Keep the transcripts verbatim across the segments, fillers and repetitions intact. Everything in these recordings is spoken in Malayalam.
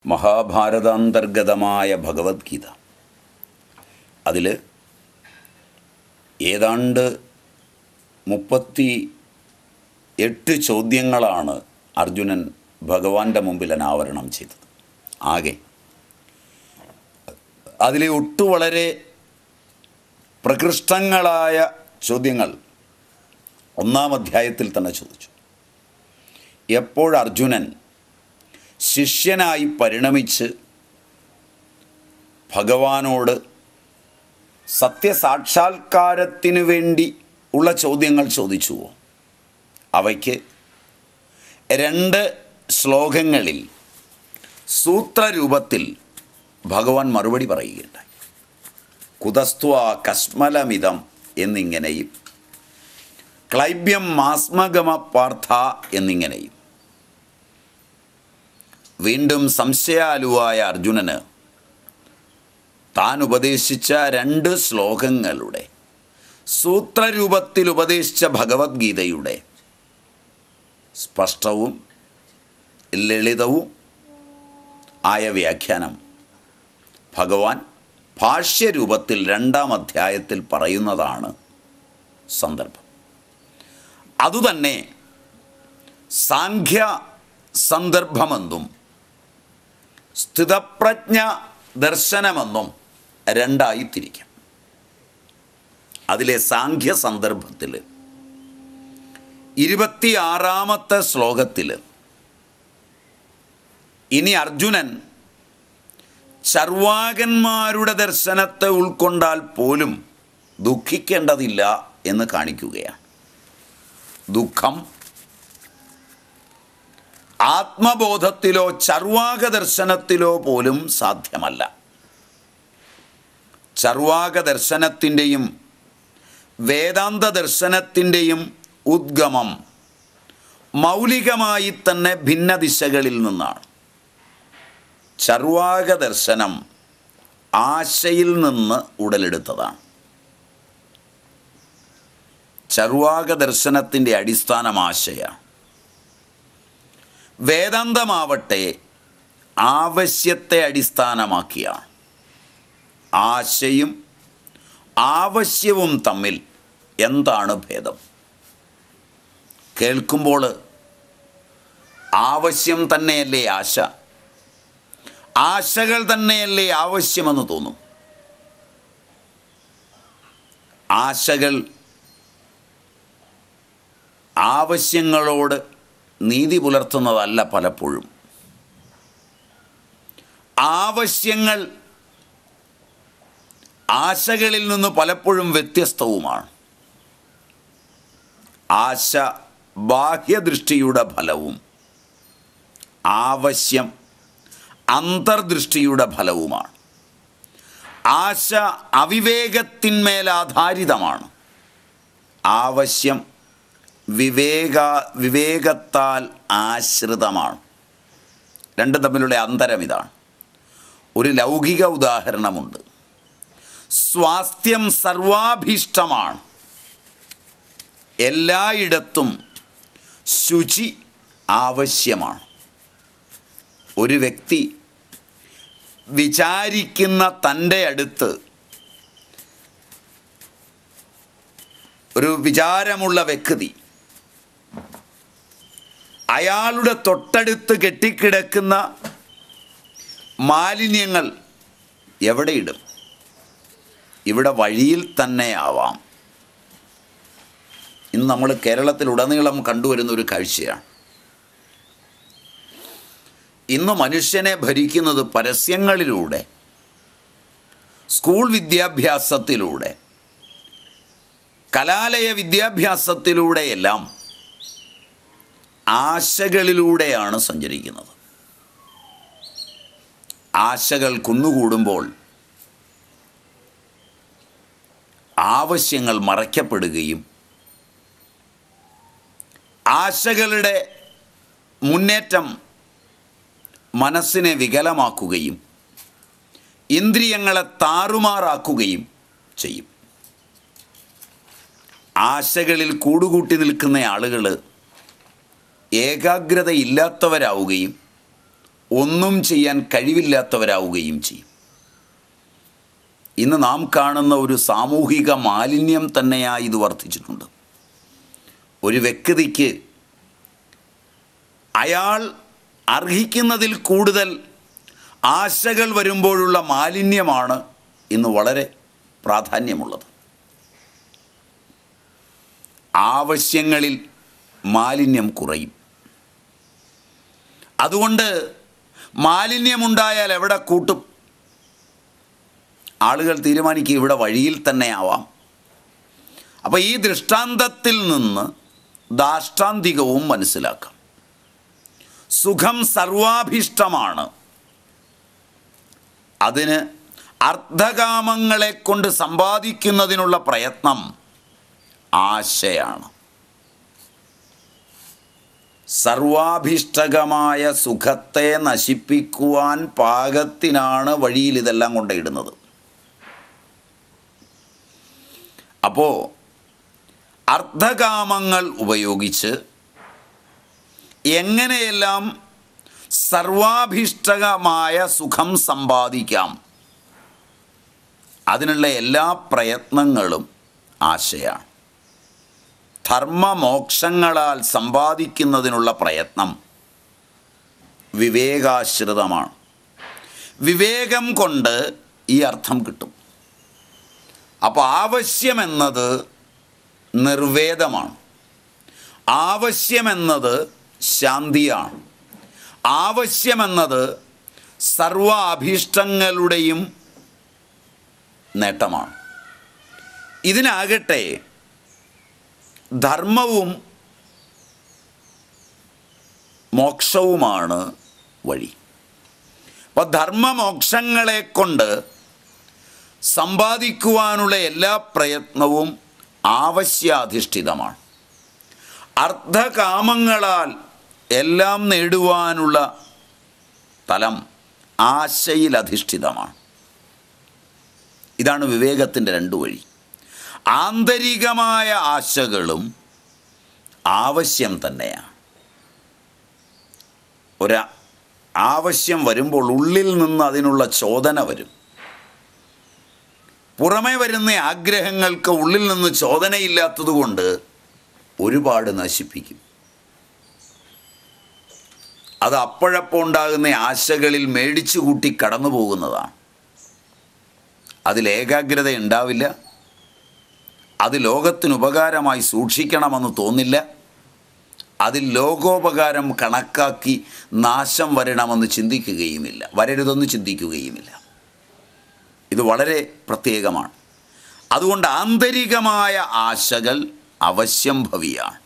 മഹാഭാരതാന്തർഗതമായ ഭഗവത്ഗീത. അതിൽ ഏതാണ്ട് മുപ്പത്തി എട്ട് ചോദ്യങ്ങളാണ് അർജുനൻ ഭഗവാന്റെ മുമ്പിൽ അനാവരണം ചെയ്തത്. ആകെ അതിലെ ഒട്ടു വളരെ പ്രകൃഷ്ടങ്ങളായ ചോദ്യങ്ങൾ ഒന്നാം അധ്യായത്തിൽ തന്നെ ചോദിച്ചു. എപ്പോൾ അർജുനൻ ശിഷ്യനായി പരിണമിച്ച് ഭഗവാനോട് സത്യസാക്ഷാത്കാരത്തിനു വേണ്ടി ഉള്ള ചോദ്യങ്ങൾ ചോദിച്ചുവോ, അവയ്ക്ക് രണ്ട് ശ്ലോകങ്ങളിൽ സൂത്രരൂപത്തിൽ ഭഗവാൻ മറുപടി പറയുകയുണ്ടായി. കുതസ്ത്വാ കസ്മലമിതം എന്നിങ്ങനെയും ക്ലൈബ്യം മാസ്മഗമ പാർത്ഥ എന്നിങ്ങനെയും. വീണ്ടും സംശയാലുവായ അർജുനന് താൻ ഉപദേശിച്ച രണ്ട് ശ്ലോകങ്ങളുടെ സൂത്രരൂപത്തിൽ ഉപദേശിച്ച ഭഗവത്ഗീതയുടെ സ്പഷ്ടവും ലളിതവും ആയ വ്യാഖ്യാനം ഭഗവാൻ ഭാഷ്യരൂപത്തിൽ രണ്ടാം അധ്യായത്തിൽ പറയുന്നതാണ് സന്ദർഭം. അതുതന്നെ സാഖ്യ സന്ദർഭമെന്നും സ്ഥിതപ്രജ്ഞ ദർശനമെന്നും രണ്ടായി തിരിക്കാം. അതിലെ സാഖ്യ സന്ദർഭത്തിൽ ഇരുപത്തിയാറാമത്തെ ശ്ലോകത്തിൽ ഇനി അർജുനൻ ചർവാകന്മാരുടെ ദർശനത്തെ ഉൾക്കൊണ്ടാൽ പോലും ദുഃഖിക്കേണ്ടതില്ല എന്ന് കാണിക്കുകയാണ്. ദുഃഖം ആത്മബോധത്തിലോ ചർവാക ദർശനത്തിലോ പോലും സാധ്യമല്ല. ചർവാക ദർശനത്തിൻ്റെയും വേദാന്ത ദർശനത്തിൻ്റെയും ഉദ്ഗമം മൗലികമായി തന്നെ ഭിന്ന ദിശകളിൽ നിന്നാണ്. ചർവാക ദർശനം ആശയിൽ നിന്ന് ഉടലെടുത്തതാണ്. ചർവാക ദർശനത്തിൻ്റെ അടിസ്ഥാനം ആശയാണ്. വേദാന്തമാവട്ടെ ആവശ്യത്തെ അടിസ്ഥാനമാക്കിയാണ്. ആശയും ആവശ്യവും തമ്മിൽ എന്താണ് ഭേദം? കേൾക്കുമ്പോൾ ആവശ്യം തന്നെയല്ലേ ആശ, ആശകൾ തന്നെയല്ലേ ആവശ്യമെന്ന് തോന്നും. ആശകൾ ആവശ്യങ്ങളോട് നീതി പുലർത്തുന്നതല്ല പലപ്പോഴും. ആവശ്യങ്ങൾ ആശകളിൽ നിന്ന് പലപ്പോഴും വ്യത്യസ്തവുമാണ്. ആശ ബാഹ്യദൃഷ്ടിയുടെ ഫലവും ആവശ്യം അന്തർദൃഷ്ടിയുടെ ഫലവുമാണ്. ആശ അവിവേകത്തിന്മേൽ ആധാരിതമാണ്. ആവശ്യം വിവേക വിവേകത്താൽ ആശ്രിതമാണ്. രണ്ടും തമ്മിലുള്ള അന്തരം ഇതാണ്. ഒരു ലൗകിക ഉദാഹരണമുണ്ട്. സ്വാസ്ഥ്യം സർവാഭീഷ്ടമാണ്. എല്ലായിടത്തും ശുചി ആവശ്യമാണ്. ഒരു വ്യക്തി വിചാരിക്കുന്ന തൻ്റെ അടുത്ത് ഒരു വിചാരമുള്ള വ്യക്തി അയാളുടെ തൊട്ടടുത്ത് കെട്ടിക്കിടക്കുന്ന മാലിന്യങ്ങൾ എവിടെയിടും? ഇവിടെ വഴിയിൽ തന്നെ ആവാം. ഇന്ന് നമ്മൾ കേരളത്തിലുടനീളം കണ്ടുവരുന്ന ഒരു കാഴ്ചയാണ്. ഇന്ന് മനുഷ്യനെ ഭരിക്കുന്നത് പരസ്യങ്ങളിലൂടെ, സ്കൂൾ വിദ്യാഭ്യാസത്തിലൂടെ, കലാലയ വിദ്യാഭ്യാസത്തിലൂടെയെല്ലാം ആശകളിലൂടെയാണ് സഞ്ചരിക്കുന്നത്. ആശകൾ കുന്നുകൂടുമ്പോൾ ആവശ്യങ്ങൾ മറയ്ക്കപ്പെടുകയും ആശകളുടെ മുന്നേറ്റം മനസ്സിനെ വികലമാക്കുകയും ഇന്ദ്രിയങ്ങളെ താറുമാറാക്കുകയും ചെയ്യും. ആശകളിൽ കൂടുകൂട്ടി നിൽക്കുന്ന ആളുകൾ ഏകാഗ്രതയില്ലാത്തവരാവുകയും ഒന്നും ചെയ്യാൻ കഴിവില്ലാത്തവരാവുകയും ചെയ്യും. ഇന്ന് നാം കാണുന്ന ഒരു സാമൂഹിക മാലിന്യം തന്നെയായി ഇത് വർദ്ധിച്ചിട്ടുണ്ട്. ഒരു വ്യക്തിക്ക് അയാൾ അർഹിക്കുന്നതിൽ കൂടുതൽ ആശകൾ വരുമ്പോഴുള്ള മാലിന്യമാണ് ഇന്ന് വളരെ പ്രാധാന്യമുള്ളത്. ആവശ്യങ്ങളിൽ മാലിന്യം കുറയും. അതുകൊണ്ട് മാലിന്യമുണ്ടായാൽ എവിടെ കൂട്ടും? ആളുകൾ തീരുമാനിക്കുക ഇവിടെ വഴിയിൽ തന്നെ ആവാം. അപ്പോൾ ഈ ദൃഷ്ടാന്തത്തിൽ നിന്ന് ദാഷ്ടാന്തികവും മനസ്സിലാക്കാം. സുഖം സർവാഭീഷ്ടമാണ്. അതിന് അർത്ഥകാമങ്ങളെ കൊണ്ട് സമ്പാദിക്കുന്നതിനുള്ള പ്രയത്നം ആശയാണ്. സർവാഭീഷ്ടകമായ സുഖത്തെ നശിപ്പിക്കുവാൻ പാകത്തിനാണ് വഴിയിൽ ഇതെല്ലാം കൊണ്ടിടുന്നത്. അപ്പോൾ അർത്ഥകാമങ്ങൾ ഉപയോഗിച്ച് എങ്ങനെയെല്ലാം സർവാഭീഷ്ടകമായ സുഖം സമ്പാദിക്കാം, അതിനുള്ള എല്ലാ പ്രയത്നങ്ങളും ആശയാണ്. ധർമ്മമോക്ഷങ്ങളാൽ സമ്പാദിക്കുന്നതിനുള്ള പ്രയത്നം വിവേകാശ്രിതമാണ്. വിവേകം കൊണ്ട് ഈ അർത്ഥം കിട്ടും. അപ്പോൾ ആവശ്യമെന്നത് നിർവേദമാണ്. ആവശ്യമെന്നത് ശാന്തിയാണ്. ആവശ്യമെന്നത് സർവ അഭീഷ്ടങ്ങളുടെയും നേട്ടമാണ്. ഇതിനാകട്ടെ ധർമ്മവും മോക്ഷവുമാണ് വഴി. അപ്പോൾ ധർമ്മമോക്ഷങ്ങളെ കൊണ്ട് സമ്പാദിക്കുവാനുള്ള എല്ലാ പ്രയത്നവും ആവശ്യാധിഷ്ഠിതമാണ്. അർത്ഥകാമങ്ങളാൽ എല്ലാം നേടുവാനുള്ള തലം ആശയിലധിഷ്ഠിതമാണ്. ഇതാണ് വിവേകത്തിൻ്റെ രണ്ടു വഴി. ആന്തരികമായ ആശകളും ആവശ്യം തന്നെയാണ്. ഒരു ആവശ്യം വരുമ്പോൾ ഉള്ളിൽ നിന്ന് അതിനുള്ള ചോദന വരും. പുറമേ വരുന്ന ആഗ്രഹങ്ങൾക്ക് ഉള്ളിൽ നിന്ന് ചോദനയില്ലാത്തതുകൊണ്ട് ഒരുപാട് നശിപ്പിക്കും. അത് അപ്പോഴപ്പോൾ ഉണ്ടാകുന്ന ആശകളിൽ മേടിച്ചു കൂട്ടി കടന്നു പോകുന്നതാണ്. അതിൽ ഏകാഗ്രത ഉണ്ടാവില്ല. അത് ലോകത്തിന് ഉപകാരമായി സൂക്ഷിക്കണമെന്ന് തോന്നില്ല. അതിൽ ലോകോപകാരം കണക്കാക്കി നാശം വരണമെന്ന് ചിന്തിക്കുകയുമില്ല, വരരുതെന്ന് ചിന്തിക്കുകയുമില്ല. ഇത് വളരെ പ്രത്യേകമാണ്. അതുകൊണ്ട് ആന്തരികമായ ആശകൾ അവശ്യംഭവിയാണ്.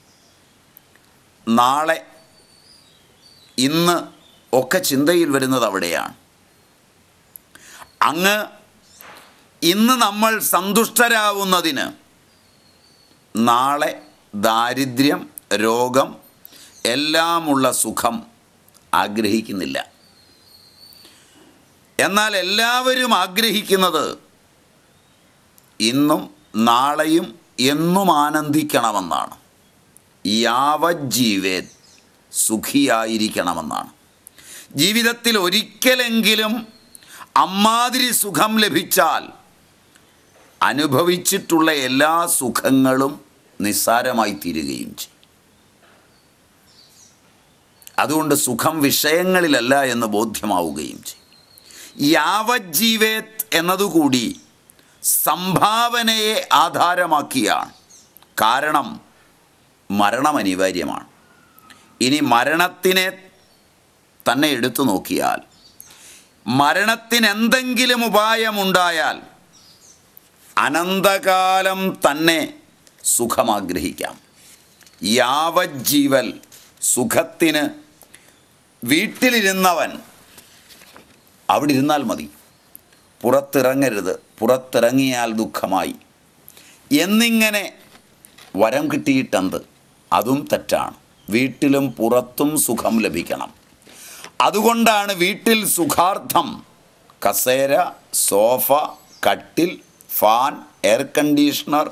നാളെ ഇന്ന് ഒക്കെ ചിന്തയിൽ വരുന്നത് അവിടെയാണ്. അങ്ങ് ഇന്ന് നമ്മൾ സന്തുഷ്ടരാവുന്നതിന് നാളെ ദാരിദ്ര്യം, രോഗം എല്ലാമുള്ള സുഖം ആഗ്രഹിക്കുന്നില്ല. എന്നാൽ എല്ലാവരും ആഗ്രഹിക്കുന്നത് ഇന്നും നാളെയും എന്നും ആനന്ദിക്കണമെന്നാണ്. യാവജ്ജീവേത് സുഖിയായിരിക്കണമെന്നാണ്. ജീവിതത്തിൽ ഒരിക്കലെങ്കിലും അമ്മാതിരി സുഖം ലഭിച്ചാൽ അനുഭവിച്ചിട്ടുള്ള എല്ലാ സുഖങ്ങളും നിസ്സാരമായി തീരുകയും ചെയ്യും. അതുകൊണ്ട് സുഖം വിഷയങ്ങളിലല്ല എന്ന് ബോധ്യമാവുകയും ചെയ്യും. യാവജ്ജീവേത് എന്നതുകൂടി സംഭാവനയെ ആധാരമാക്കിയാണ്. കാരണം മരണം അനിവാര്യമാണ്. ഇനി മരണത്തിനെ തന്നെ എടുത്തു നോക്കിയാൽ മരണത്തിന് എന്തെങ്കിലും ഉപായമുണ്ടായാൽ അനന്തകാലം തന്നെ സുഖമാഗ്രഹിക്കാം. യാവജ്ജീവൽ സുഖത്തിന് വീട്ടിലിരുന്നവൻ അവിടെ ഇരുന്നാൽ മതി, പുറത്തിറങ്ങരുത്, പുറത്തിറങ്ങിയാൽ ദുഃഖമായി എന്നിങ്ങനെ വരം കിട്ടിയിട്ടെന്ത്? അതും തെറ്റാണ്. വീട്ടിലും പുറത്തും സുഖം ലഭിക്കണം. അതുകൊണ്ടാണ് വീട്ടിൽ സുഖാർത്ഥം കസേര, സോഫ, കട്ടിൽ, ഫാൻ, എയർ കണ്ടീഷണർ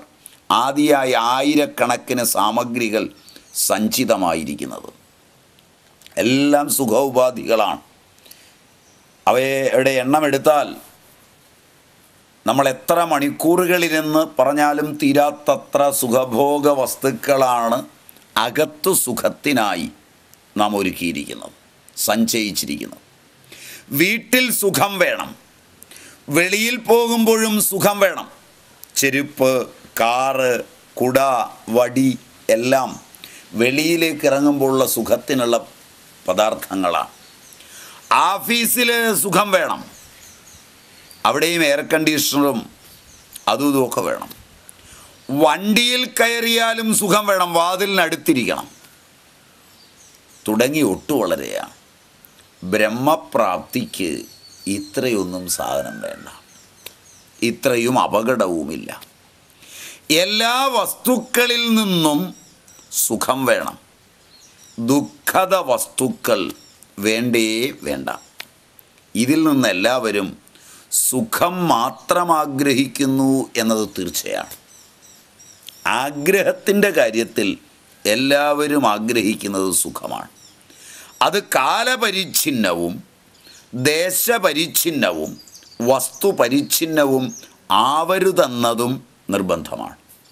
ആദിയായ ആയിരക്കണക്കിന് സാമഗ്രികൾ സഞ്ചിതമായിരിക്കുന്നത്. എല്ലാം സുഖോപാധികളാണ്. അവയുടെ എണ്ണമെടുത്താൽ നമ്മൾ എത്ര മണിക്കൂറുകളിലെന്ന് പറഞ്ഞാലും തീരാത്തത്ര സുഖഭോഗ വസ്തുക്കളാണ് അകത്തു സുഖത്തിനായി നാം ഒരുക്കിയിരിക്കുന്നത്, സഞ്ചയിച്ചിരിക്കുന്നത്. വീട്ടിൽ സുഖം വേണം, വെളിയിൽ പോകുമ്പോഴും സുഖം വേണം. ചെരുപ്പ്, കാറ്, കുട, വടി എല്ലാം വെളിയിലേക്ക് ഇറങ്ങുമ്പോഴുള്ള സുഖത്തിനുള്ള പദാർത്ഥങ്ങളാണ്. ഓഫീസിൽ സുഖം വേണം, അവിടെയും എയർ കണ്ടീഷണറും അതും ഇതുമൊക്കെ വേണം. വണ്ടിയിൽ കയറിയാലും സുഖം വേണം, വാതിലിനടുത്തിരിക്കണം തുടങ്ങി ഒട്ടു വളരെയാണ്. ബ്രഹ്മപ്രാപ്തിക്ക് ഇത്രയൊന്നും സാധനം വേണ്ട, ഇത്രയും അപകടവുമില്ല. എല്ലാ വസ്തുക്കളിൽ നിന്നും സുഖം വേണം, ദുഃഖത വസ്തുക്കൾ വേണ്ടേ വേണ്ട. ഇതിൽ നിന്ന് എല്ലാവരും സുഖം മാത്രം ആഗ്രഹിക്കുന്നു എന്നത് തീർച്ചയാണ്. ആഗ്രഹത്തിൻ്റെ കാര്യത്തിൽ എല്ലാവരും ആഗ്രഹിക്കുന്നത് സുഖമാണ്. അത് കാലപരിച്ഛിന്നവും ദേശപരിച്ഛിന്നവും വസ്തുപരിച്ഛിന്നവും ആവരുതെന്നതും നിർബന്ധമാണ്.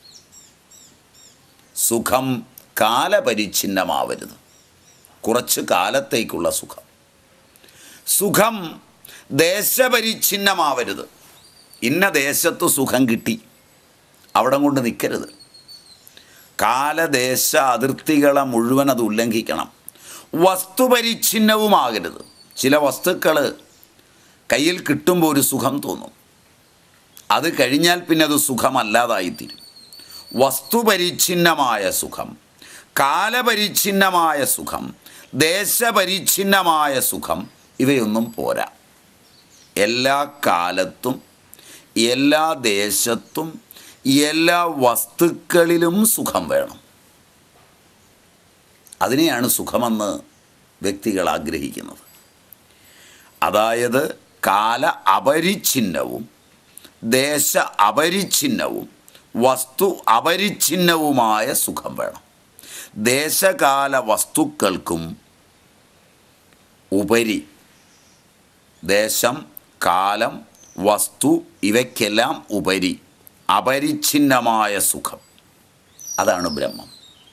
സുഖം കാലപരിച്ഛിന്നമാവരുത്, കുറച്ച് കാലത്തേക്കുള്ള സുഖം. സുഖം ദേശപരിച്ഛിന്നമാവരുത്. ഇന്ന ദേശത്ത് സുഖം കിട്ടി അവിടെ കൊണ്ട് നിൽക്കരുത്. കാലദേശ അതിർത്തികളെ മുഴുവൻ അത് ഉല്ലംഘിക്കണം. വസ്തുപരിച്ഛിന്നവുമാകരുത്. ചില വസ്തുക്കൾ കയ്യിൽ കിട്ടുമ്പോൾ ഒരു സുഖം തോന്നും, അത് കഴിഞ്ഞാൽ പിന്നെ അത് സുഖമല്ലാതായിത്തീരും. വസ്തുപരിച്ഛിന്നമായ സുഖം, കാലപരിച്ഛിന്നമായ സുഖം, ദേശപരിച്ഛിന്നമായ സുഖം ഇവയൊന്നും പോരാ. എല്ലാ കാലത്തും എല്ലാ ദേശത്തും എല്ലാ വസ്തുക്കളിലും സുഖം വേണം. അതിനെയാണ് സുഖമെന്ന് വ്യക്തികൾ ആഗ്രഹിക്കുന്നത്. അതായത് കാല അപരിച്ഛിന്നവും ദേശ അപരിച്ഛിന്നവും വസ്തു അപരിച്ഛിന്നവുമായ സുഖം വേണം. ദേശകാല വസ്തുക്കൾക്കും ഉപരി ദേശം, കാലം, വസ്തു ഇവയ്ക്കെല്ലാം ഉപരി അപരിച്ഛിന്നമായ സുഖം, അതാണ് ബ്രഹ്മം.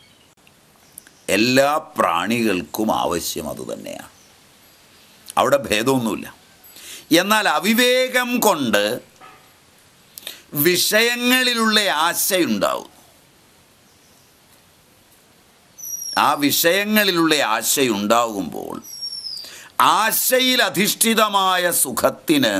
എല്ലാ പ്രാണികൾക്കും ആവശ്യം അതുതന്നെയാണ്, അവിടെ ഭേദമൊന്നുമില്ല. എന്നാൽ അവിവേകം കൊണ്ട് വിഷയങ്ങളിലുള്ള ആശയുണ്ടാവും. ആ വിഷയങ്ങളിലുള്ള ആശയുണ്ടാകുമ്പോൾ ആശയിൽ അധിഷ്ഠിതമായ സുഖത്തിന്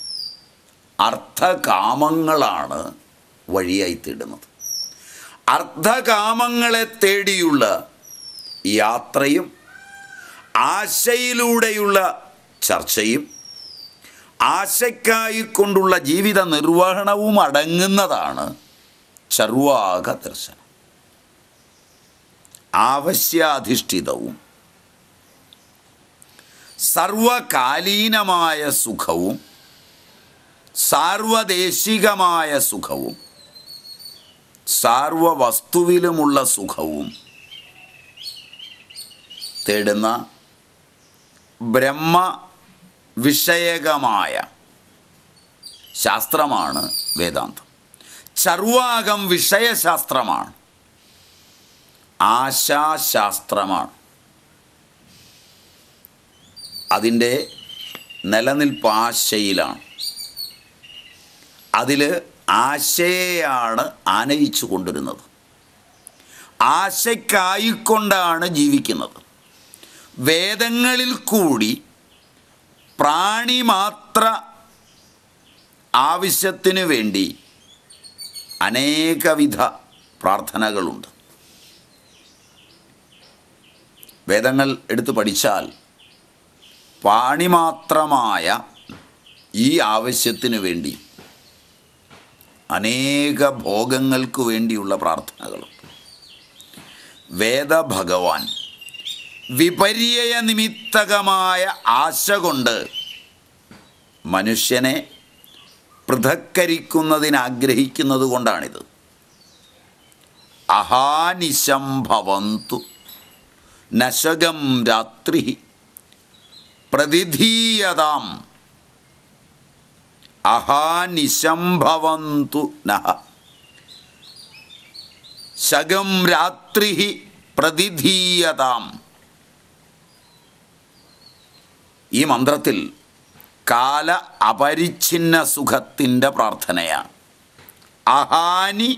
അർത്ഥകാമങ്ങളാണ് വഴിയായി തേടുന്നത്. അർത്ഥകാമങ്ങളെ തേടിയുള്ള യാത്രയും ആശയിലൂടെയുള്ള ചർച്ചയും ആശയ്ക്കായിക്കൊണ്ടുള്ള ജീവിത നിർവഹണവും അടങ്ങുന്നതാണ് ചർവാക ദർശനം. ആവശ്യാധിഷ്ഠിതവും സർവകാലീനമായ സുഖവും സാർവദേശികമായ സുഖവും സാർവവസ്തുവിലുമുള്ള സുഖവും തേടുന്ന ബ്രഹ്മ വിഷയകമായ ശാസ്ത്രമാണ് വേദാന്തം. ചർവാകം വിഷയശാസ്ത്രമാണ്, ആശാശാസ്ത്രമാണ്. അതിൻ്റെ നിലനിൽപ്പ് ആശയിലാണ്. അതിൽ ആശയെയാണ് ആനയിച്ചു കൊണ്ടിരുന്നത്. ആശയ്ക്കായിക്കൊണ്ടാണ് ജീവിക്കുന്നത്. വേദങ്ങളിൽ കൂടി പ്രാണിമാത്ര ആവശ്യത്തിനു വേണ്ടി അനേകവിധ പ്രാർത്ഥനകളുണ്ട്. വേദങ്ങൾ എടുത്തു പഠിച്ചാൽ പ്രാണിമാത്രമായ ഈ ആവശ്യത്തിനു വേണ്ടി അനേക ഭോഗങ്ങൾക്ക് വേണ്ടിയുള്ള പ്രാർത്ഥനകളുണ്ട്. വേദഭഗവാൻ വിപര്യ നിമിത്തകമായ ആശ കൊണ്ട് മനുഷ്യനെ പൃഥക്കരിക്കുന്നതിനാഗ്രഹിക്കുന്നത് കൊണ്ടാണിത്. അഹാനിശം ഭവന്തു നശകം രാത്രി പ്രതിധീയതാം അഹാനിശംഭവന്തു നഹ. ശകം രാത്രി പ്രതിധീയതാം. ഈ മന്ത്രത്തിൽ കാല അപരിച്ഛിന്ന സുഖത്തിൻ്റെ പ്രാർത്ഥനയാണ്. അഹാനി,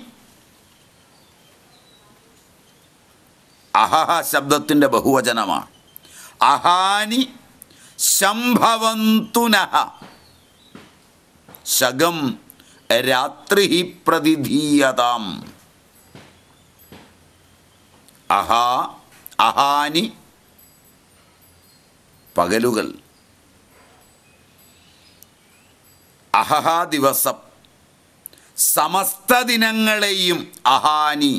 അഹഹ ശബ്ദത്തിൻ്റെ ബഹുവചനമാണ്. അഹാനി ശംഭവന്തു നഹ ശകം രാത്രി പ്രതിധീയതാം. അഹാ അഹാനി പകലുകൾ, അഹഹ ദിവസം, സമസ്ത ദിനങ്ങളെയും അഹാനി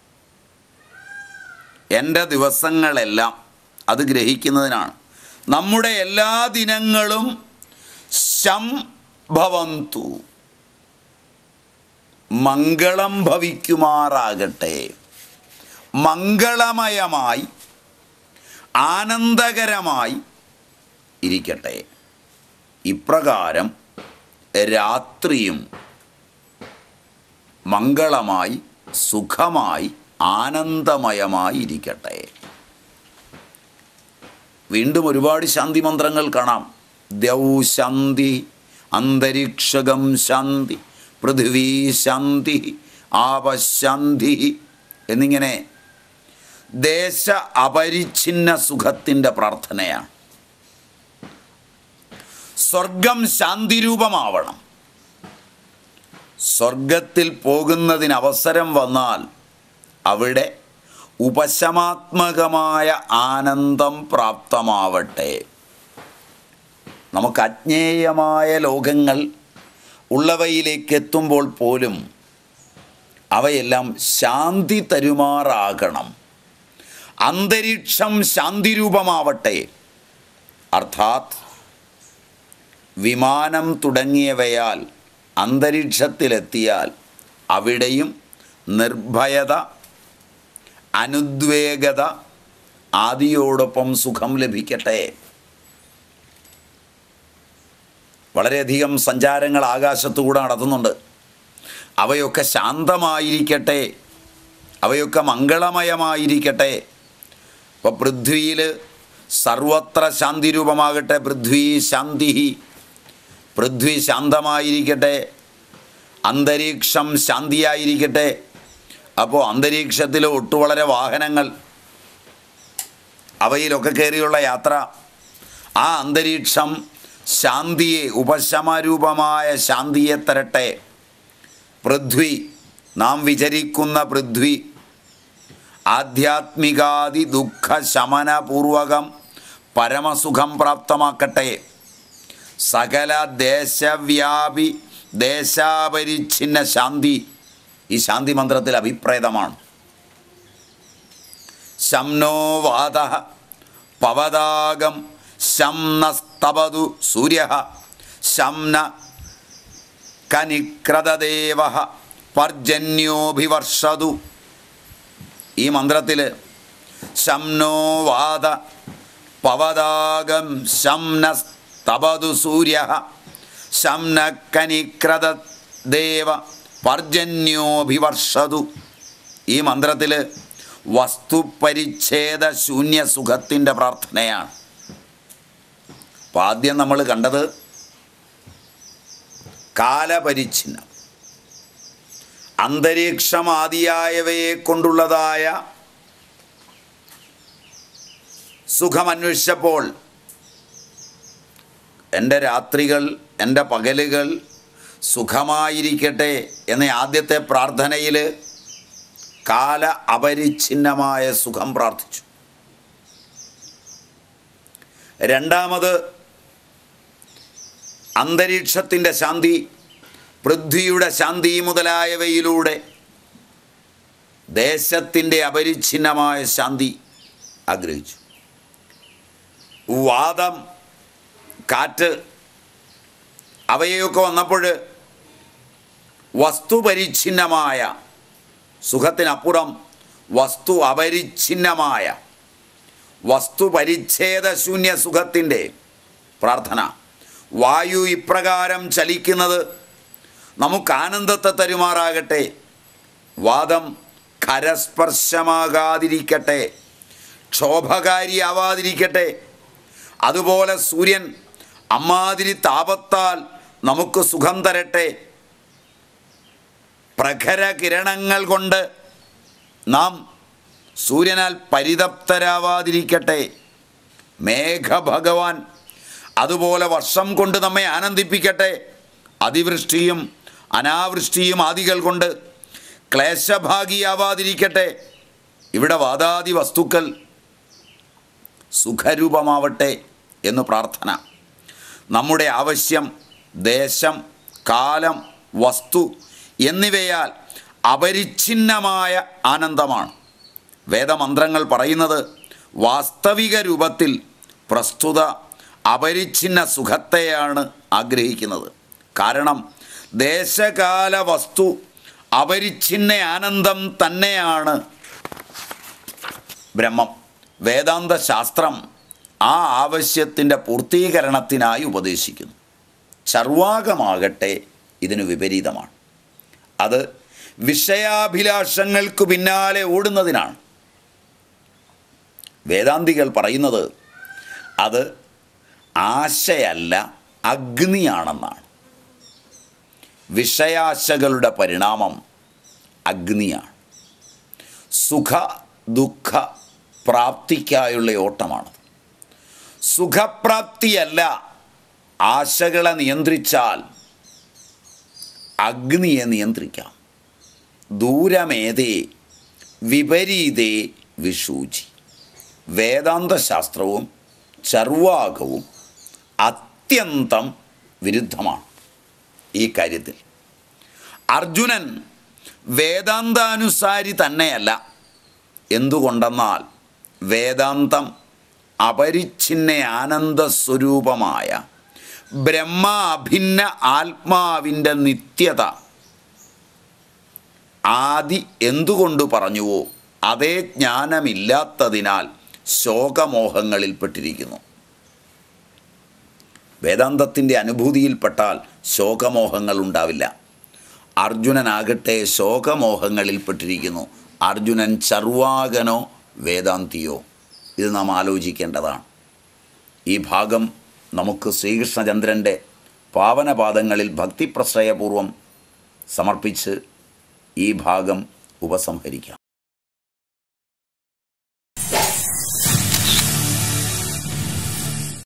എൻ്റെ ദിവസങ്ങളെല്ലാം അത് ഗ്രഹിക്കുന്നതിനാണ്. നമ്മുടെ എല്ലാ ദിനങ്ങളും ശംഭവന്തു മംഗളം ഭവിക്കുമാറാകട്ടെ, മംഗളമയമായി ആനന്ദകരമായി ഇരിക്കട്ടെ. ഇപ്രകാരം രാത്രിയും മംഗളമായി സുഖമായി ആനന്ദമയമായി ഇരിക്കട്ടെ. വീണ്ടും ഒരുപാട് ശാന്തി മന്ത്രങ്ങൾ കാണാം. ദ്യൗ ശാന്തി, അന്തരീക്ഷകം ശാന്തി, പൃഥിവീ ശാന്തി, ആപശാന്തി എന്നിങ്ങനെ ദേശ അപരിച്ഛിന്ന സുഖത്തിൻ്റെ പ്രാർത്ഥനയാണ്. സ്വർഗം ശാന്തിരൂപമാവണം. സ്വർഗത്തിൽ പോകുന്നതിന് അവസരം വന്നാൽ അവിടെ ഉപശമാത്മകമായ ആനന്ദം പ്രാപ്തമാവട്ടെ. നമുക്ക് അജ്ഞേയമായ ലോകങ്ങൾ ഉള്ളവയിലേക്ക് എത്തുമ്പോൾ പോലും അവയെല്ലാം ശാന്തി തരുമാറാകണം. അന്തരീക്ഷം ശാന്തിരൂപമാവട്ടെ. അർത്ഥാത് വിമാനം തുടങ്ങിയവയാൽ അന്തരീക്ഷത്തിലെത്തിയാൽ അവിടെയും നിർഭയത, അനുദ്വേഗത ആദിയോടൊപ്പം സുഖം ലഭിക്കട്ടെ. വളരെയധികം സഞ്ചാരങ്ങൾ ആകാശത്തുകൂടെ നടത്തുന്നുണ്ട്. അവയൊക്കെ ശാന്തമായിരിക്കട്ടെ, അവയൊക്കെ മംഗളമയമായിരിക്കട്ടെ. ഇപ്പോൾ പൃഥ്വിയിൽ സർവത്ര ശാന്തിരൂപമാകട്ടെ. പൃഥ്വി ശാന്തി, പൃഥ്വി ശാന്തമായിരിക്കട്ടെ. അന്തരീക്ഷം ശാന്തിയായിരിക്കട്ടെ. അപ്പോൾ അന്തരീക്ഷത്തിൽ ഒട്ടുവളരെ വാഹനങ്ങൾ, അവയിലൊക്കെ കയറിയുള്ള യാത്ര, ആ അന്തരീക്ഷം ശാന്തിയെ, ഉപശമരൂപമായ ശാന്തിയെ തരട്ടെ. പൃഥ്വി, നാം വിചരിക്കുന്ന പൃഥ്വി ആധ്യാത്മികാദി ദുഃഖ ശമനപൂർവകം പരമസുഖം പ്രാപ്തമാക്കട്ടെ. സകല ദേശവ്യാപി ദേശാപരിച്ഛിന്ന ശാന്തി ഈ ശാന്തി മന്ത്രത്തിൽ അഭിപ്രേതമാണ്. ശംനോ വാത പവതാകം ശം നസ്തപതു സൂര്യ ശംന കനിക്രതദേവ പർജന്യോഭിവർഷതു. ഈ മന്ത്രത്തിൽ ശംനോ വാത പവതാകം ശം നസ്തപതു സൂര്യ ശംന കനിക്രതദേവ പർജന്യോഭിവർഷതു. ഈ മന്ത്രത്തിൽ വസ്തുപരിച്ഛേദ ശൂന്യ സുഖത്തിൻ്റെ പ്രാർത്ഥനയാണ്. അപ്പോൾ ആദ്യം നമ്മൾ കണ്ടത് കാലപരിച്ഛിന്നം, അന്തരീക്ഷമാദിയായവയെ കൊണ്ടുള്ളതായ സുഖമന്വേഷിച്ചപ്പോൾ എൻ്റെ രാത്രികൾ, എൻ്റെ പകലുകൾ സുഖമായിരിക്കട്ടെ എന്ന ആദ്യത്തെ പ്രാർത്ഥനയിൽ കാല അപരിച്ഛിന്നമായ സുഖം പ്രാർത്ഥിച്ചു. രണ്ടാമത് അന്തരീക്ഷത്തിൻ്റെ ശാന്തി, പൃഥ്വിയുടെ ശാന്തി മുതലായവയിലൂടെ ദേശത്തിൻ്റെ അപരിച്ഛിന്നമായ ശാന്തി ആഗ്രഹിച്ചു. വാദം, കാറ്റ്, അവയൊക്കെ വന്നപ്പോൾ വസ്തുപരിച്ഛിന്നമായ സുഖത്തിനപ്പുറം വസ്തു അപരിച്ഛിന്നമായ വസ്തുപരിച്ഛേദശൂന്യ സുഖത്തിൻ്റെ പ്രാർത്ഥന. വായു ഇപ്രകാരം ചലിക്കുന്നത് നമുക്ക് ആനന്ദത്തെ തരുമാറാകട്ടെ. വാദം ഖരസ്പർശമാകാതിരിക്കട്ടെ, ക്ഷോഭകാരിയാവാതിരിക്കട്ടെ. അതുപോലെ സൂര്യൻ അമ്മാതിരി താപത്താൽ നമുക്ക് സുഖം തരട്ടെ. പ്രഖര കിരണങ്ങൾ കൊണ്ട് നാം സൂര്യനാൽ പരിതപ്തരാവാതിരിക്കട്ടെ. മേഘഭഗവാൻ അതുപോലെ വർഷം കൊണ്ട് നമ്മെ ആനന്ദിപ്പിക്കട്ടെ. അതിവൃഷ്ടിയും അനാവൃഷ്ടിയും ആദികൾ കൊണ്ട് ക്ലേശഭാഗിയാവാതിരിക്കട്ടെ. ഇവിടെ വാദാദി വസ്തുക്കൾ സുഖരൂപമാവട്ടെ എന്ന് പ്രാർത്ഥന. നമ്മുടെ ആവശ്യം ദേശം, കാലം, വസ്തു എന്നിവയാൽ അപരിച്ഛിന്നമായ ആനന്ദമാണ്. വേദമന്ത്രങ്ങൾ പറയുന്നത് വാസ്തവിക രൂപത്തിൽ പ്രസ്തുത അപരിച്ഛിന്ന സുഖത്തെയാണ് ആഗ്രഹിക്കുന്നത്. കാരണം ദേശകാല വസ്തു അപരിച്ഛിന്ന ആനന്ദം തന്നെയാണ് ബ്രഹ്മം. വേദാന്ത ശാസ്ത്രം ആ ആവശ്യത്തിൻ്റെ പൂർത്തീകരണത്തിനായി ഉപദേശിക്കുന്നു. ചർവാകമാകട്ടെ ഇതിന് വിപരീതമാണ്. അത് വിഷയാഭിലാഷങ്ങൾക്ക് പിന്നാലെ ഓടുന്നതിനാണ്. വേദാന്തികൾ പറയുന്നത് അത് ആശയല്ല, അഗ്നിയാണെന്നാണ്. വിഷയാശകളുടെ പരിണാമം അഗ്നിയാണ്. സുഖ ദുഃഖ പ്രാപ്തിക്കായുള്ള ഓട്ടമാണത്. സുഖപ്രാപ്തിയല്ല ആശകളെ നിയന്ത്രിച്ചാൽ അഗ്നിയെ നിയന്ത്രിക്കാം. ദൂരമേതേ വിപരീതേ വിഷൂചി. വേദാന്ത ശാസ്ത്രവും ചർവാകവും അത്യന്തം വിരുദ്ധമാണ് ഈ കാര്യത്തിൽ. അർജുനൻ വേദാന്താനുസാരി തന്നെയല്ല. എന്തുകൊണ്ടെന്നാൽ വേദാന്തം അപരിച്ഛിന്ന ആനന്ദസ്വരൂപമായ ബ്രഹ്മ അഭിന്ന ആത്മാവിൻ്റെ നിത്യത ആദി എന്തുകൊണ്ട് പറഞ്ഞുവോ അതേ ജ്ഞാനമില്ലാത്തതിനാൽ ശോകമോഹങ്ങളിൽപ്പെട്ടിരിക്കുന്നു. വേദാന്തത്തിൻ്റെ അനുഭൂതിയിൽപ്പെട്ടാൽ ശോകമോഹങ്ങൾ ഉണ്ടാവില്ല. അർജുനനാകട്ടെ ശോകമോഹങ്ങളിൽപ്പെട്ടിരിക്കുന്നു. അർജുനൻ ചർവാകനോ വേദാന്തിയോ? ഇത് നാം ആലോചിക്കേണ്ടതാണ്. ഈ ഭാഗം നമുക്ക് ശ്രീകൃഷ്ണചന്ദ്രൻ്റെ പാവനപാദങ്ങളിൽ ഭക്തിപ്രശ്രയപൂർവം സമർപ്പിച്ച് ഈ ഭാഗം ഉപസംഹരിക്കാം.